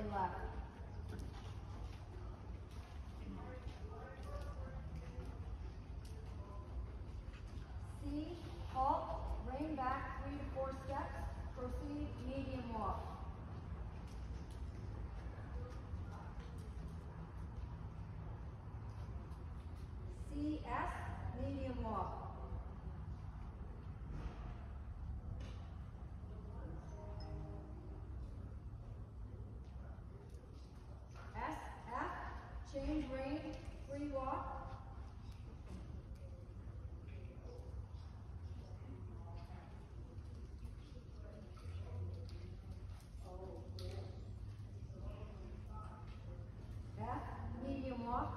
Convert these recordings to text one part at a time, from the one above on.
and left. C, halt, rein back 3 to 4 steps, proceed medium walk. CS, medium walk. SF, change rein, free walk. F, medium walk.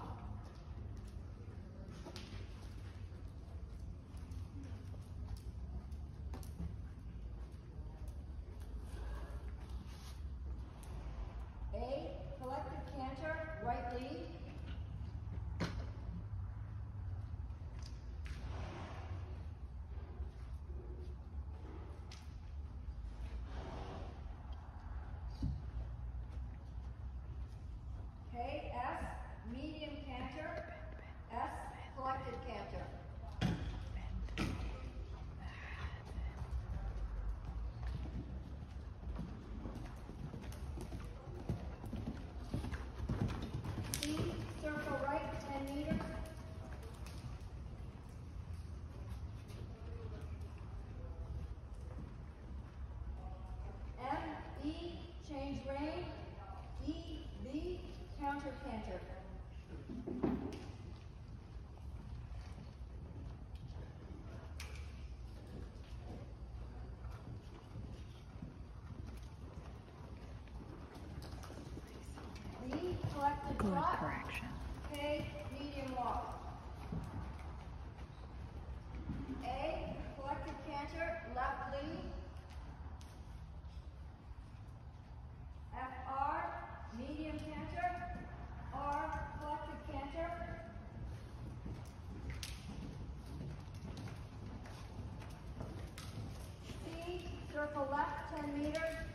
A, collective canter, right lead. K, S, medium canter. S, collective canter. C, circle right 10 meters. M, E, change rein. E, B, counter canter. B, collective Good trot. correction. K, medium walk. A, collective canter, left lead. FR, medium canter. R, collective canter. C, circle left 10 meters.